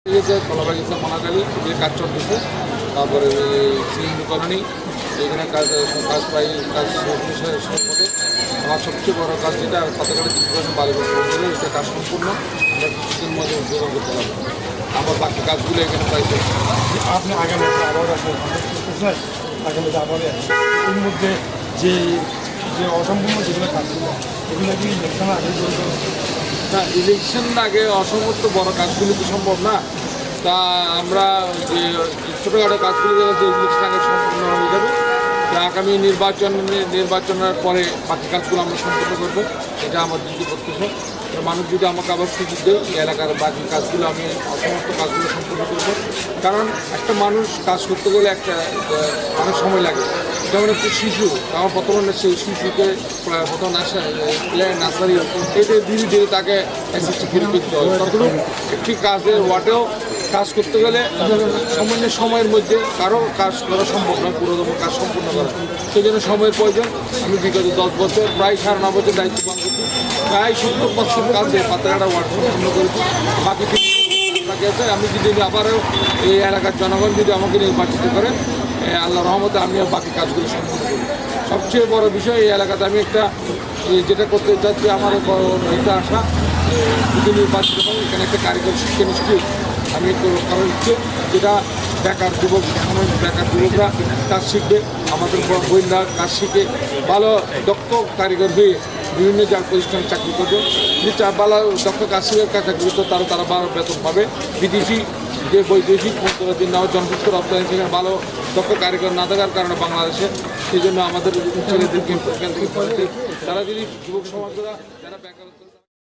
কলাবাগিচা মনাকালী এগুলি কাজ চলতেছে। তারপরে সিএনজি কলোনি এখানে কাজ প্রায় কাজ সম্পদে আমার সবচেয়ে বড় কাজ যেটা পাতাঘাটের চিকিৎসা বাড়িঘর পৌঁছলে এটা কাজ সম্পূর্ণ আমরা কিছুদিন মধ্যে উদ্বোধন করতে পারবো। আমার বাকি কাজগুলো এখানে প্রায় আপনি আগামী আবার আগামীতে আবার এর মধ্যে যে যে অসম্পূর্ণ যেগুলো কাজ ছিল এগুলো কি ইলেকশন আগে না, ইলেকশন আগে অসমস্ত বড় কাজগুলি তো সম্ভব না। তা আমরা যে ছোটোখাটো কাজগুলি যে ইলেকশন আগে সম্পূর্ণ হয়ে যাবে। তা আগামী নির্বাচনের পরে বাকি কাজগুলো আমরা সম্পূর্ণ করবো, এটা আমার দিকে প্রত্যাশা। মানুষ যদি আমাকে আবার সুযোগ দেয় এই এলাকার বাকি কাজগুলো আমি সমস্ত কাজগুলো সম্পূর্ণ করবো। কারণ একটা মানুষ কাজ করতে গেলে অনেক সময় লাগে। যেমন একটি শিশু, আমার বর্তমানে সেই শিশুকে প্রথম নার্সারি এটা ধীরে ধীরে তাকে এসএসটি করতে হবে। ততটুকু একটি কাজের ওয়ার্ডেও কাজ করতে গেলে সামান্য সময়ের মধ্যে কারো কাজ করা সম্ভব নয়, পুরোদম কাজ সম্পূর্ণ করা। সেই জন্য সময়ের প্রয়োজন। আমি বিগত 10 বছর প্রায় 9.5 বছর দায়িত্ব পালন করছি। প্রায় 70% কাজে পাতাঘাটা ওয়ার্ড সম্পূর্ণ করেছি। বাকি আছে আমি যদি আবারও এই এলাকার জনগণ যদি আমাকে নির্বাচিত করে আল্লাহ রহমতে আমি বাকি কাজগুলো সম্পূর্ণ করি। সবচেয়ে বড় বিষয় এই এলাকাতে আমি একটা যেটা করতে চাচ্ছি, আমার একটা আশা যদি নির্বাচিত হয় এখানে একটা কারিগরি শিক্ষা ইনস্টিটিউট আমি করার ইচ্ছে, যেটা বেকার যুবক সময় বেকার যুবকরা কাজ শিখবে, আমাদের বইরা কাজ শিখে ভালো দক্ষ কারিগর হয়ে বিভিন্ন প্রতিষ্ঠানে চাকরি করবে। যদি ভালো দক্ষ কাজ শিখে চাকরি করতে তারা ভালো বেতন পাবে। বিদেশি যে বৈদেশিক নেওয়া জনসংখ্যা রপ্তানি সেখানে ভালো দক্ষ কারিগর না থাকার কারণে বাংলাদেশে সেই জন্য আমাদের ছেলেদেরকে তারা যদি যুবক সমাজরা যারা বেকারত্ব